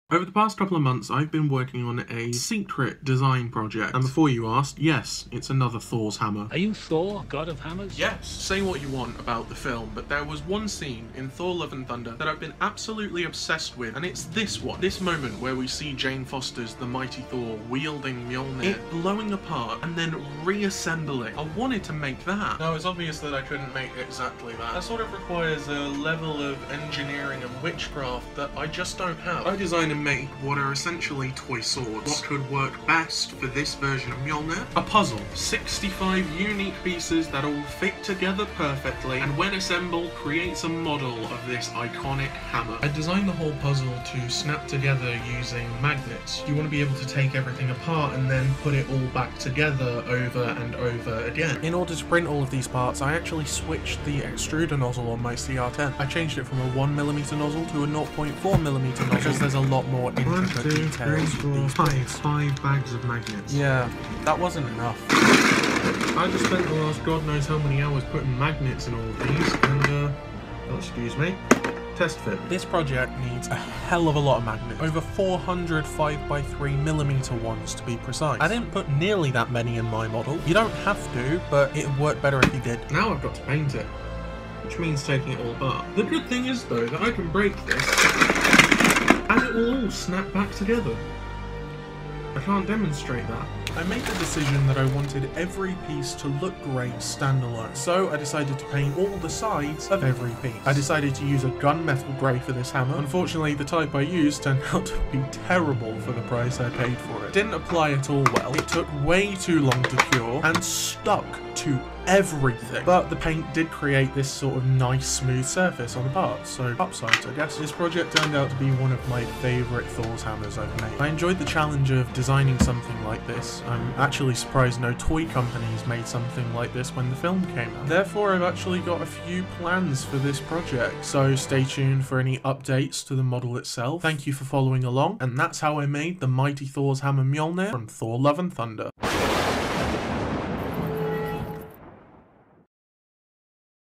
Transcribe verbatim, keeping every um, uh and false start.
Over the past couple of months, I've been working on a secret design project. And before you asked, yes, it's another Thor's hammer. Are you Thor, god of hammers? Yes. Say what you want about the film, but there was one scene in Thor Love and Thunder that I've been absolutely obsessed with, and it's this one. This moment where we see Jane Foster's the mighty Thor wielding Mjolnir, it blowing apart and then reassembling. I wanted to make that. Now, it's obvious that I couldn't make exactly that. That sort of requires a level of engineering and witchcraft that I just don't have. I designed and made what are essentially toy swords. What could work best for this version of Mjolnir? A puzzle. sixty-five unique pieces that all fit together perfectly, and when assembled creates a model of this iconic hammer. I designed the whole puzzle to snap together using magnets. You want to be able to take everything apart and then put it all back together over and over again. In order to print all of these parts, I actually switched the extruder nozzle on my C R ten. I changed it from a one millimeter nozzle to a zero point four millimeter nozzle because there's a lot more intricate One, two, details three, with four, these five. parts. Five bags of magnets. Yeah, that wasn't enough. I just spent the last god knows how many hours putting magnets in all of these, and uh, oh, excuse me, test fit. This project needs a hell of a lot of magnets, over four hundred five by three millimeter ones to be precise. I didn't put nearly that many in my model. You don't have to, but it'd work better if you did. Now I've got to paint it, which means taking it all apart. The good thing is though that I can break this and it will all snap back together. I can't demonstrate that. I made the decision that I wanted every piece to look great standalone, so I decided to paint all the sides of every piece. I decided to use a gunmetal grey for this hammer. Unfortunately, the type I used turned out to be terrible for the price I paid for it. Didn't apply at all well, it took way too long to cure, and stuck to everything. But the paint did create this sort of nice smooth surface on the parts, so upsides I guess. This project turned out to be one of my favourite Thor's hammers I've made. I enjoyed the challenge of designing something like this. I'm actually surprised no toy companies made something like this when the film came out. Therefore, I've actually got a few plans for this project, so stay tuned for any updates to the model itself. Thank you for following along, and that's how I made the mighty Thor's hammer Mjolnir from Thor Love and Thunder.